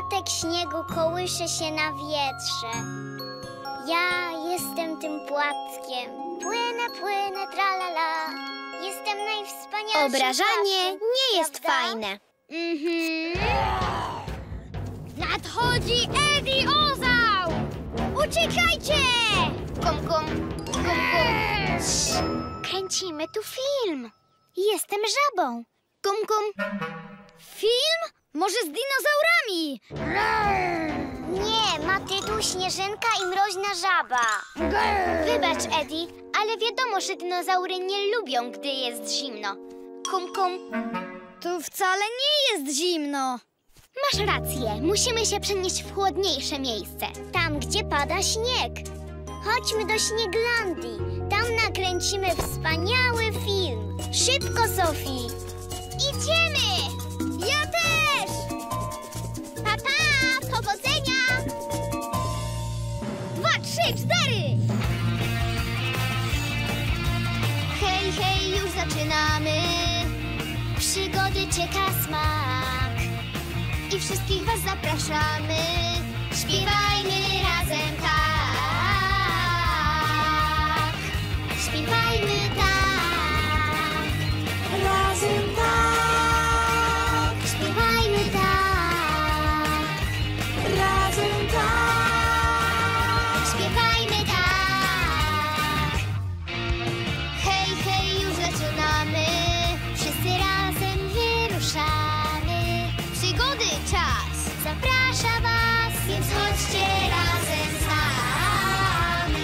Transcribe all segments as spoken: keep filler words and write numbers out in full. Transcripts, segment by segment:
Płatek śniegu kołysze się na wietrze. Ja jestem tym płatkiem. Płynę, płynę, tralala. Jestem najwspanialszym. Obrażanie płatkiem, nie jest prawda? fajne. Mhm. Nadchodzi Eddie Ozał! Uciekajcie! Kum, kum, kum, kum. Kręcimy tu film. Jestem żabą. Kum, kum. Film? Może z dinozaurami? Nie, ma tytuł Śnieżynka i mroźna żaba. Wybacz, Eddie, ale wiadomo, że dinozaury nie lubią, gdy jest zimno. Kum, kum. Tu wcale nie jest zimno. Masz rację, musimy się przenieść w chłodniejsze miejsce. Tam, gdzie pada śnieg. Chodźmy do Śnieglandii. Tam nakręcimy wspaniały film. Szybko, Sophie. Idziemy! Ja też! Pa, pa! Powodzenia! Dwa, trzy, cztery! Hej, hej, już zaczynamy. Przygody czeka smak. I wszystkich was zapraszamy. Śpiewajmy razem tak. Śpiewajmy tak. Razem tak. Śpiewajmy tak. Razem tak. Śpiewajmy tak. Hej, hej, już zaczynamy. Wszyscy razem wyruszamy. Przygody czas zaprasza was, więc chodźcie razem z nami.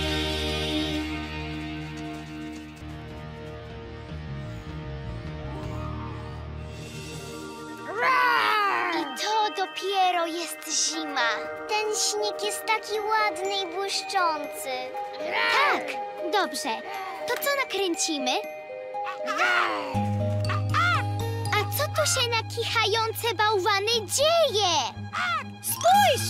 I to dopiero jest zima. Ten śnieg jest taki ładny i błyszczący. Tak, dobrze. To co nakręcimy? A co tu się na kichające bałwany dzieje? Spójrz!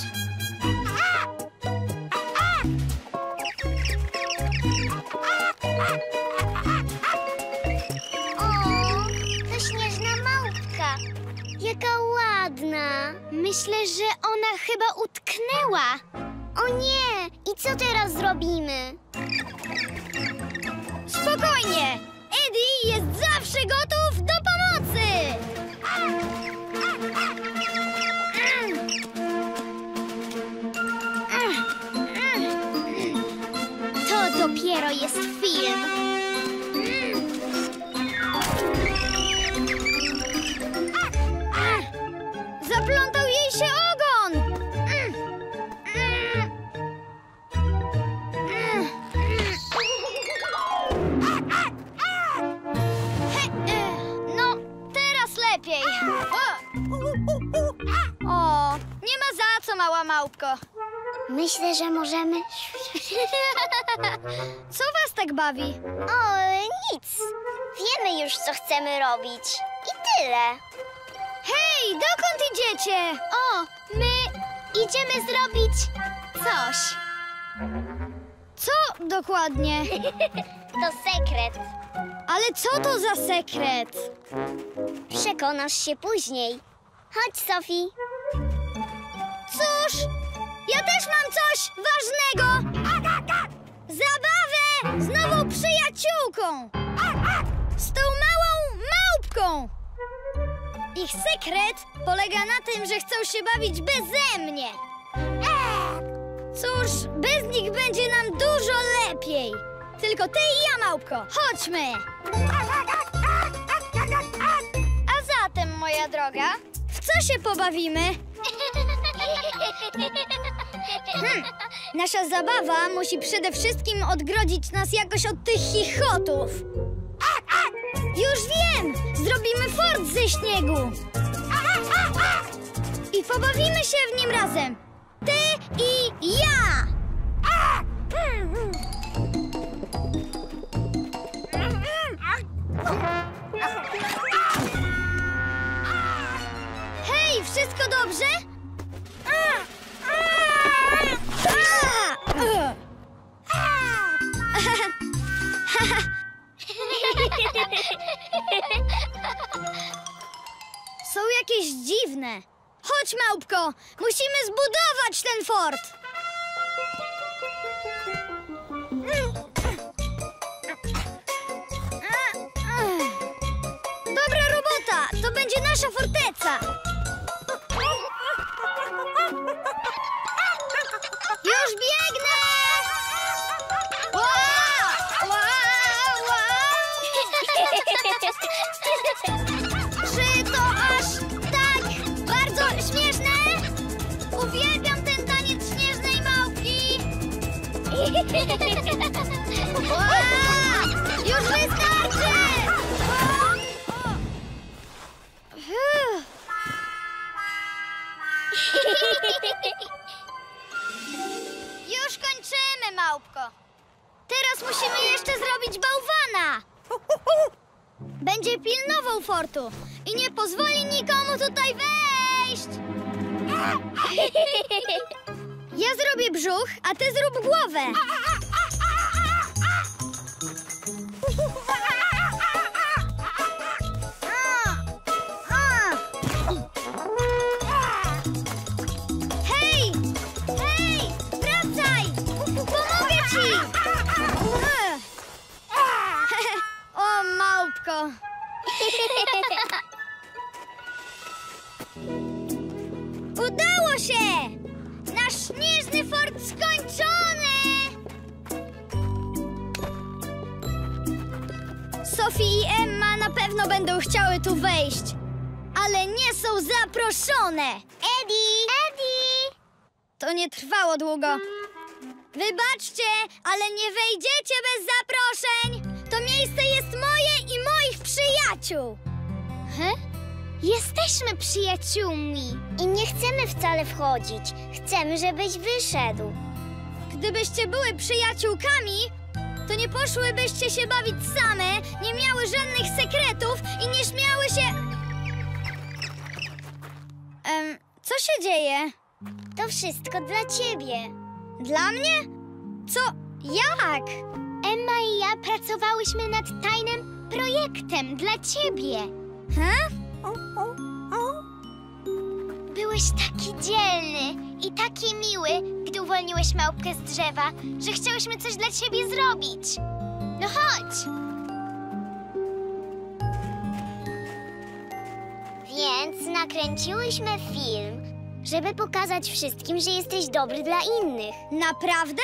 O, to śnieżna małpka. Jaka ładna. Myślę, że ona chyba utknęła. O nie! I co teraz zrobimy? Spokojnie! Eddie jest zawsze gotów do pomocy! To dopiero jest film. Zaplątał jej się ogon! No, teraz lepiej. O, nie ma za co, mała małpko. Myślę, że możemy... Co was tak bawi? O, nic. Wiemy już, co chcemy robić. I tyle. Hej, dokąd idziecie? O, my idziemy zrobić coś. Co dokładnie? To sekret. Ale co to za sekret? Przekonasz się później. Chodź, Sophie. Cóż, ja też mam coś ważnego. Zabawę z nową przyjaciółką. Z tą małą małpką. Ich sekret polega na tym, że chcą się bawić beze mnie. Cóż, bez nich będzie nam dużo lepiej. Tylko ty i ja, małpko. Chodźmy. A zatem, moja droga, w co się pobawimy? Hmm, nasza zabawa musi przede wszystkim odgrodzić nas jakoś od tych chichotów. Już wiem! Zrobimy fort ze śniegu. I pobawimy się w nim razem. Ty i ja! Hej, wszystko dobrze? Są jakieś dziwne. Chodź, małpko! Musimy zbudować ten fort! Dobra robota! To będzie nasza forteca! Już biegnę! Wow! Wow! Wow! Czy to aż tak bardzo śmieszne? Uwielbiam ten taniec śnieżnej małpki! Wow! Już wystarczy! Już kończymy, małpko. Teraz musimy jeszcze zrobić bałwana. Będzie pilnował fortu i nie pozwoli nikomu tutaj wejść. Ja zrobię brzuch, a ty zrób głowę. Hej! Hej! Wracaj! Pomogę ci! O, małpko! Udało się! Nasz śnieżny fort skończony! Sophie i Emma na pewno będą chciały tu wejść, ale nie są zaproszone. Eddie! Eddie! To nie trwało długo. Wybaczcie, ale nie wejdziecie bez zaproszeń. To miejsce jest moje i moich przyjaciół. He? Jesteśmy przyjaciółmi. I nie chcemy wcale wchodzić. Chcemy, żebyś wyszedł. Gdybyście były przyjaciółkami, to nie poszłybyście się bawić same, nie miały żadnych sekretów i nie śmiały się... Em, co się dzieje? To wszystko dla ciebie. Dla mnie? Co? Jak? Emma i ja pracowałyśmy nad tajnym projektem dla ciebie. He? Byłeś taki dzielny i taki miły, gdy uwolniłeś małpkę z drzewa, że chciałyśmy coś dla ciebie zrobić. No chodź! Więc nakręciłyśmy film, żeby pokazać wszystkim, że jesteś dobry dla innych. Naprawdę?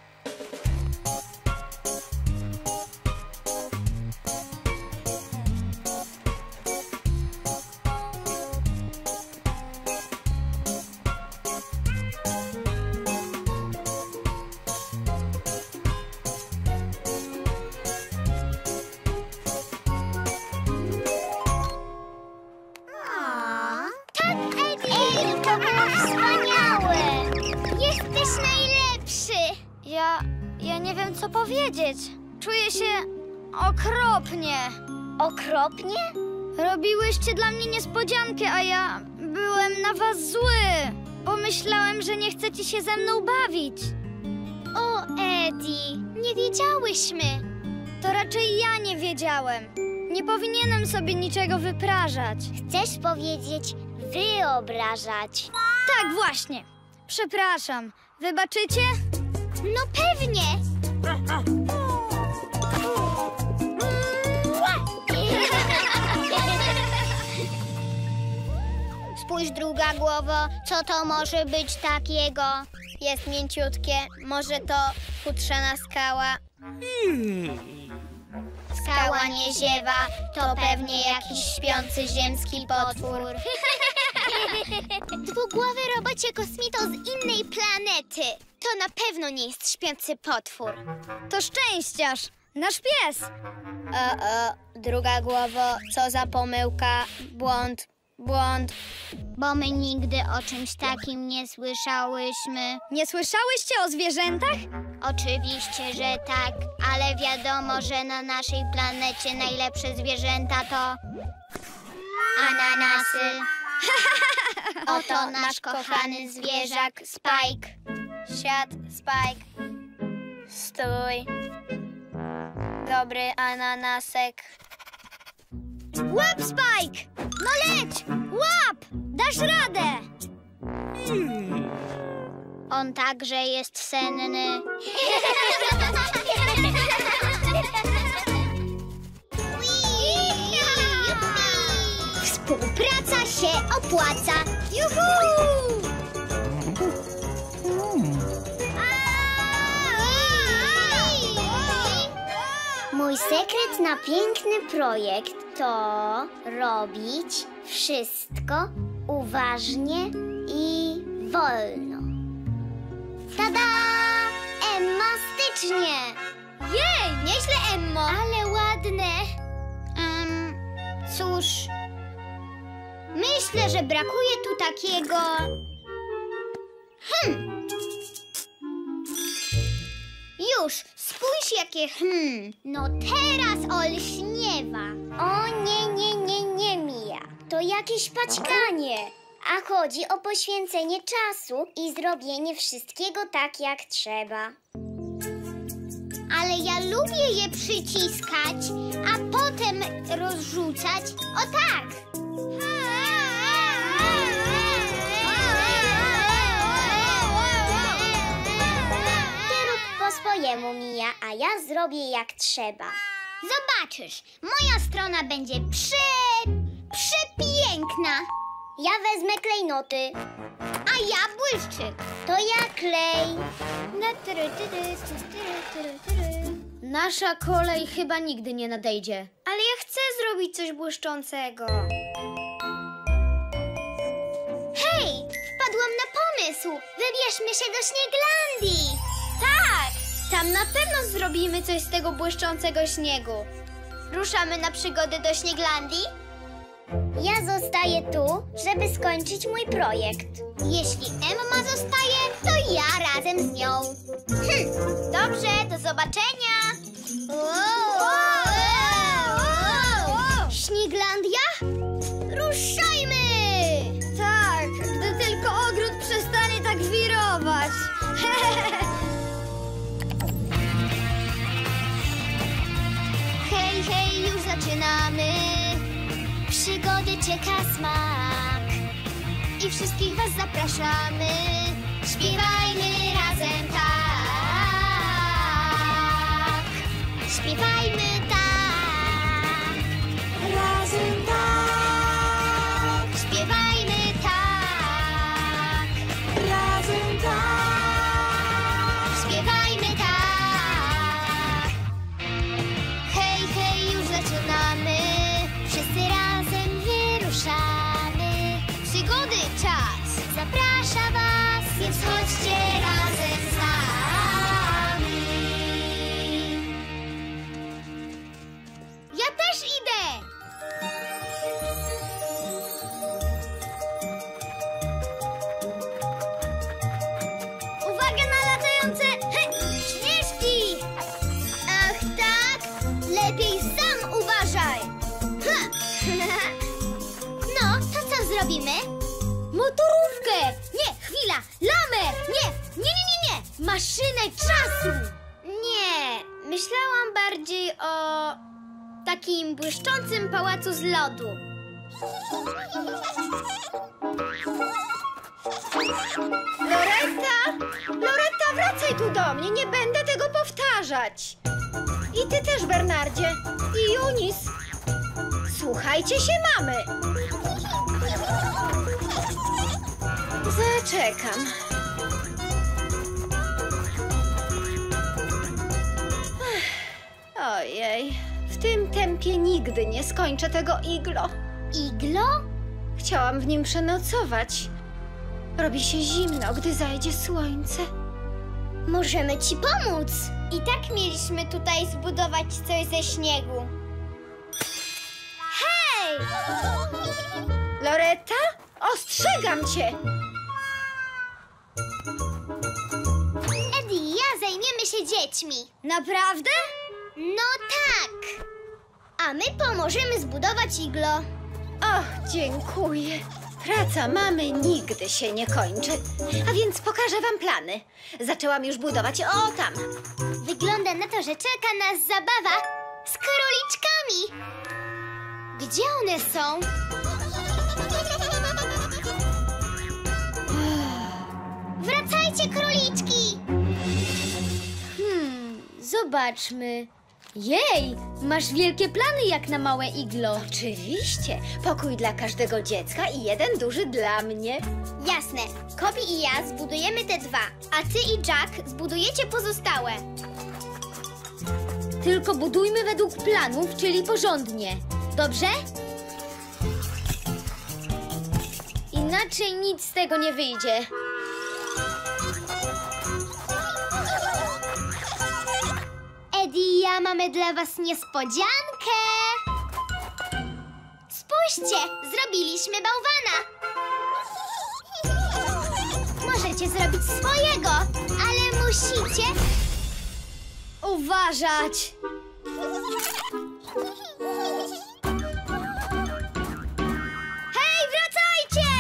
Tak, Eddie! To było wspaniałe! Jesteś najlepszy! Ja... ja nie wiem, co powiedzieć. Czuję się okropnie. Okropnie? Robiłyście dla mnie niespodziankę, a ja byłem na was zły. Pomyślałem, że nie chcecie się ze mną bawić. O, Eddie, nie wiedziałyśmy. To raczej ja nie wiedziałem. Nie powinienem sobie niczego wyprażać. Chcesz powiedzieć wyobrażać. Tak, właśnie. Przepraszam. Wybaczycie? No pewnie! Spójrz, druga głowo, co to może być takiego? Jest mięciutkie, może to futrzana skała. Skała nie ziewa, to pewnie jakiś śpiący ziemski potwór. Dwugłowy robocie kosmito z innej planety. To na pewno nie jest śpiący potwór. To szczęściarz. Nasz pies. O, o, druga głowo, co za pomyłka, błąd, błąd. Bo my nigdy o czymś takim nie słyszałyśmy. Nie słyszałyście o zwierzętach? Oczywiście, że tak, ale wiadomo, że na naszej planecie najlepsze zwierzęta to ananasy. Oto nasz kochany zwierzak Spike. Siad, Spike. Stój. Dobry ananasek. Łap, Spike! No leć! Łap! Dasz radę! On także jest senny. Współpraca się opłaca. Juhu! Mój sekret na piękny projekt to robić wszystko uważnie i wolno. Tada! Emmastycznie! Jej, nieźle, Emmo. Ale ładne! Um, cóż, myślę, że brakuje tu takiego... Hmm. Już, spójrz jakie hmm. No teraz olśniewa. O nie, nie, nie, nie, Mija. To jakieś paćkanie. A chodzi o poświęcenie czasu i zrobienie wszystkiego tak, jak trzeba. Ale ja lubię je przyciskać, a potem rozrzucać. O tak! Ty rób po swojemu, Mija, a ja zrobię jak trzeba. Zobaczysz, moja strona będzie przy... przepiękna. Ja wezmę klejnoty. A ja błyszczyk. To ja klej. Nasza kolej chyba nigdy nie nadejdzie. Ale ja chcę zrobić coś błyszczącego. Hej, wpadłam na pomysł. Wybierzmy się do Śnieglandii. Tak, tam na pewno zrobimy coś z tego błyszczącego śniegu. Ruszamy na przygody do Śnieglandii? Ja zostaję tu, żeby skończyć mój projekt. Jeśli Emma zostaje, to ja razem z nią. Hm, dobrze, do zobaczenia. Śnieglandia? Ruszajmy! Tak, gdy tylko ogród przestanie tak wirować. Hej, hej, już zaczynamy. Przygody czeka smak i wszystkich was zapraszamy. Śpiewajmy razem tak. Śpiewajmy tak. Razem tak. Śpiewajmy tak. Razem tak. Śpiewajmy tak. Hej, hej, już zaczynamy. Wszyscy razem wyruszamy. Przygody czas zaprasza was, więc chodźcie razem z nami. Ja też idę. Uwaga na latające hej, śnieżki! Ach tak? Lepiej sam uważaj. Ha. No, to co zrobimy? Motorówkę! Nie, chwila! Lamę! Nie, nie, nie, nie, nie! Maszynę czasu! Nie, myślałam bardziej o takim błyszczącym pałacu z lodu. Loretta! Loretta, wracaj tu do mnie! Nie będę tego powtarzać! I ty też, Bernardzie! I Junis! Słuchajcie się mamy! Zaczekam. Ech, ojej, w tym tempie nigdy nie skończę tego iglo. Iglo? Chciałam w nim przenocować. Robi się zimno, gdy zajdzie słońce. Możemy ci pomóc. I tak mieliśmy tutaj zbudować coś ze śniegu. Hej! Loretta, ostrzegam cię! Eddie i ja zajmiemy się dziećmi. Naprawdę? No tak. A my pomożemy zbudować iglo. O, dziękuję. Praca mamy nigdy się nie kończy. A więc pokażę wam plany. Zaczęłam już budować o tam. Wygląda na to, że czeka nas zabawa z króliczkami. Gdzie one są? zobaczmy. Jej, masz wielkie plany jak na małe iglo. Oczywiście. Pokój dla każdego dziecka i jeden duży dla mnie. Jasne. Kobi i ja zbudujemy te dwa, a ty i Jack zbudujecie pozostałe. Tylko budujmy według planów, czyli porządnie. Dobrze? Inaczej nic z tego nie wyjdzie. Eddie i ja mamy dla was niespodziankę. Spójrzcie, zrobiliśmy bałwana. Możecie zrobić swojego, ale musicie uważać. Hej, wracajcie!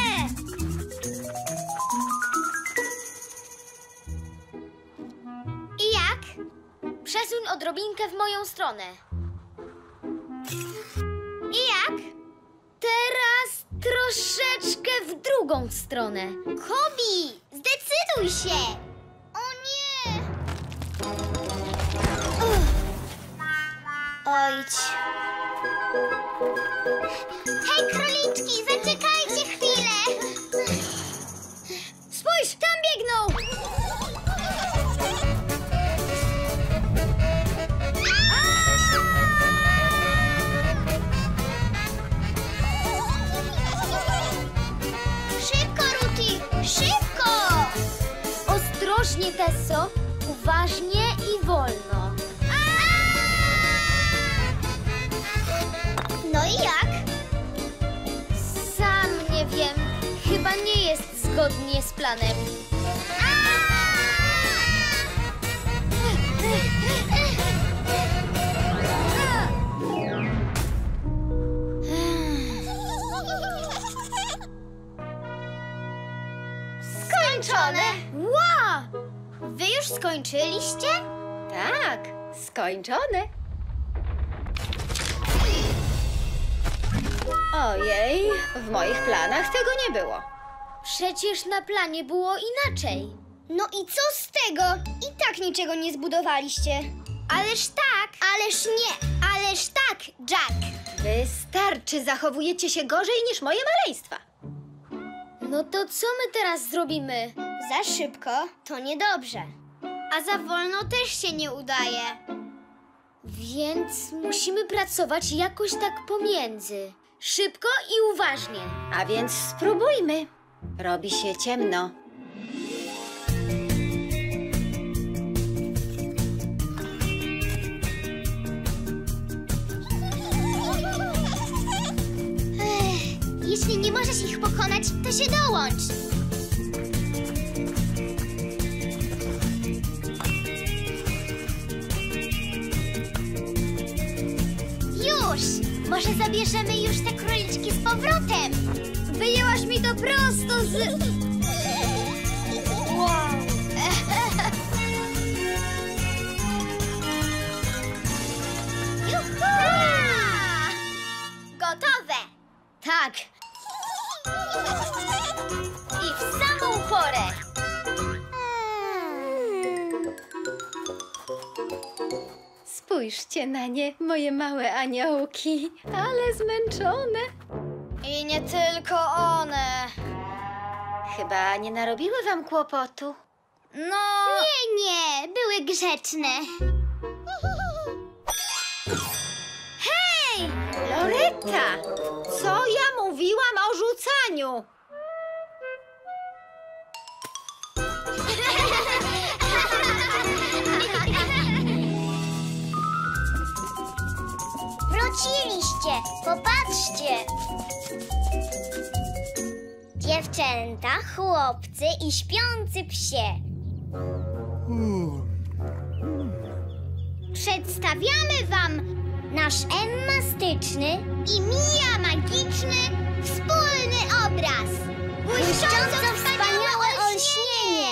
I jak? Przesuń odrobinkę w moją stronę. I jak? Teraz troszeczkę w drugą stronę. Kobi, zdecyduj się! O nie! Uff. Ojdź. Hej, króliczki, zaczekajcie chwilę! Spójrz, tam biegną! Szybko, Ruti! Szybko! Ostrożnie, Tesso. Uważnie i wolno. No i jak? Sam nie wiem. Chyba nie jest zgodnie z planem. Skończone! Wow! Wy już skończyliście? Tak, skończone. Ojej, w moich planach tego nie było. Przecież na planie było inaczej. No i co z tego? I tak niczego nie zbudowaliście. Ależ tak! Ależ nie! Ależ tak, Jack! Wystarczy, zachowujecie się gorzej niż moje maleństwa. No to co my teraz zrobimy? Za szybko to niedobrze. A za wolno też się nie udaje. Więc musimy pracować jakoś tak pomiędzy. Szybko i uważnie. A więc spróbujmy. Robi się ciemno. Ech, jeśli nie możesz ich pokonać, to się dołącz. Już! Może zabierzemy już te króliczki z powrotem? Wyjęłaś mi to prosto z... Wow! Juhu! Gotowe! Tak! I w samą porę! Spójrzcie na nie, moje małe aniołki, ale zmęczone. I nie tylko one. Chyba nie narobiły wam kłopotu. No... Nie, nie, były grzeczne. Hej! Loretta, co ja mówiłam o rzucaniu? Wróciliście! Popatrzcie! Dziewczęta, chłopcy i śpiący psie. Przedstawiamy wam nasz emmastyczny i Mija magiczny wspólny obraz. Błyszcząco wspaniałe olśnienie.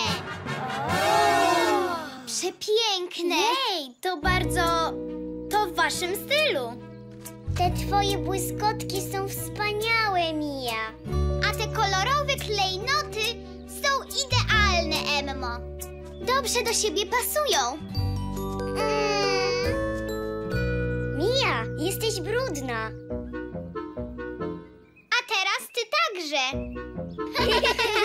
Przepiękne! Hej, to bardzo... to w waszym stylu. Te twoje błyskotki są wspaniałe, Mija. A te kolorowe klejnoty są idealne, Emmo. Dobrze do siebie pasują. Mm. Jesteś brudna. A teraz ty także.